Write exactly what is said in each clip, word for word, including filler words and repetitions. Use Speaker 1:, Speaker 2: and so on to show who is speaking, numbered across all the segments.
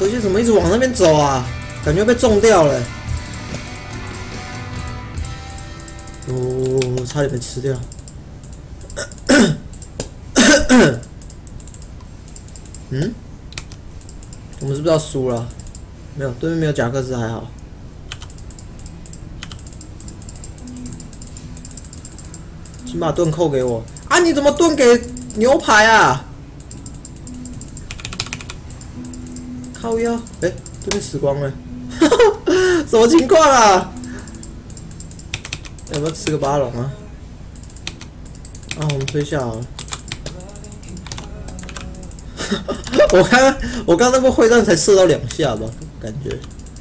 Speaker 1: 河蟹怎么一直往那边走啊？感觉被中掉了。哦，差点被吃掉。嗯？我们是不是要输了？没有，对面没有贾克斯还好。请把盾扣给我啊！你怎么盾给牛排啊？靠腰，哎、欸，对面死光了，什么情况啊？要不要吃个巴龙啊？啊，我们推下好了。我刚刚我刚那个会弹才射到两下吧，感觉。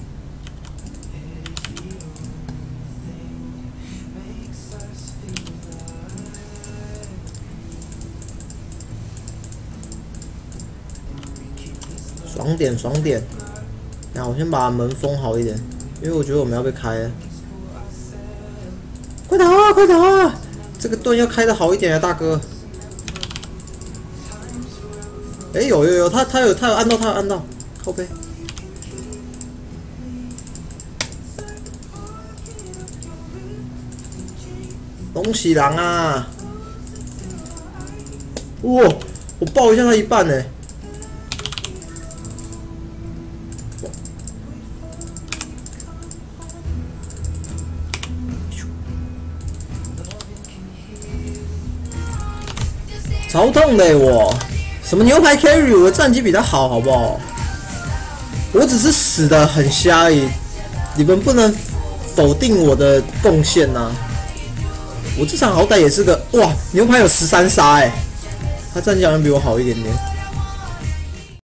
Speaker 1: 爽点爽点，那我先把门封好一点，因为我觉得我们要被开了。快打啊！快打啊！这个盾要开的好一点啊，大哥。哎、欸，有有有，他他有他有按到，他有按到，靠背。东西狼啊！哇，我爆一下他一半呢、欸。超痛的、欸、我，什么牛排 carry， 我的战绩比他好，好不好？我只是死的很瞎而已，你们不能否定我的贡献呐。我这场好歹也是个哇，牛排有十三杀哎，他战绩好像比我好一点点。